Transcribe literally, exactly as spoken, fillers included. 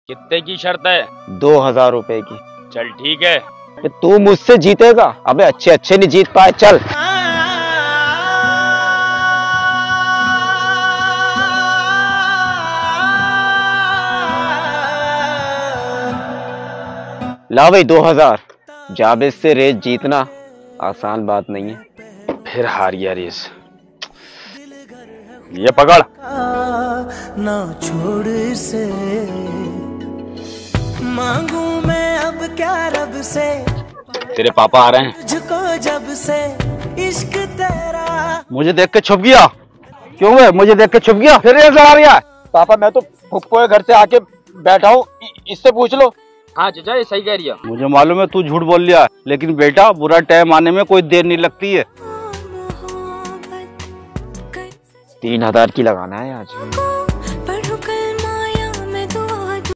कितने की शर्त है? दो हजार रुपए की। चल ठीक है। तू मुझसे जीतेगा? अबे अच्छे अच्छे नहीं जीत पाए, चल। ला भाई दो हजार। जावेद से रेस जीतना आसान बात नहीं है। फिर हार गया रेस। ये पकड़ ना छोड़ से मांगू मैं अब क्या रब से। तेरे पापा आ रहे हैं। तुझको जब से इश्क तेरा। मुझे देख के छुप गया। क्यों है? मुझे देख के छुप गया, फिर रेस आ रहा है। पापा मैं तो फुप्पो के घर से आके बैठा हूँ, इससे पूछ लो। हाँ चाचा ये सही कह रही है। मुझे मालूम है तू झूठ बोल लिया, लेकिन बेटा बुरा टाइम आने में कोई देर नहीं लगती है। तीन हजार की लगाना है आज।